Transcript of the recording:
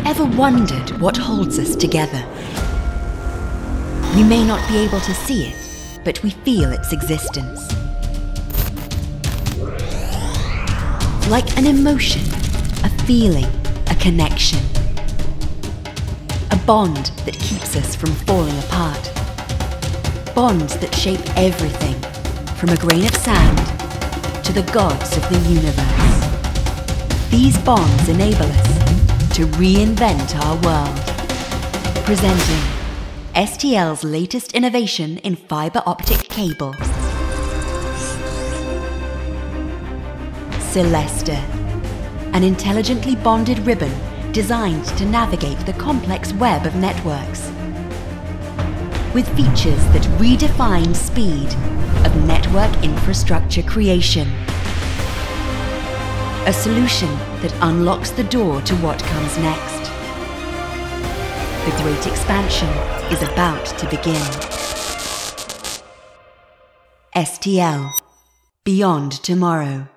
Ever wondered what holds us together? We may not be able to see it, but we feel its existence. Like an emotion, a feeling, a connection. A bond that keeps us from falling apart. Bonds that shape everything, from a grain of sand to the gods of the universe. These bonds enable us to reinvent our world. Presenting STL's latest innovation in fibre optic cables. Celesta, an intelligently bonded ribbon designed to navigate the complex web of networks. With features that redefine speed of network infrastructure creation. A solution that unlocks the door to what comes next. The great expansion is about to begin. STL, beyond tomorrow.